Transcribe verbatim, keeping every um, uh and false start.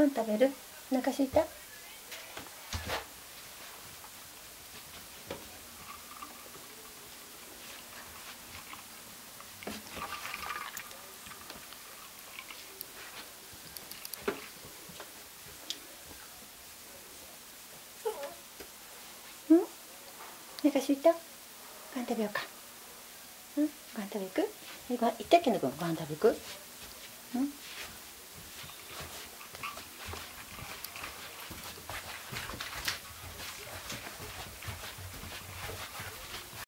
ご飯食べる？お腹すいた？うん？お腹すいた？ご飯食べようか。うん？ご飯食べ行く？ご飯、いったっけのくん、ご飯食べ行く？うん？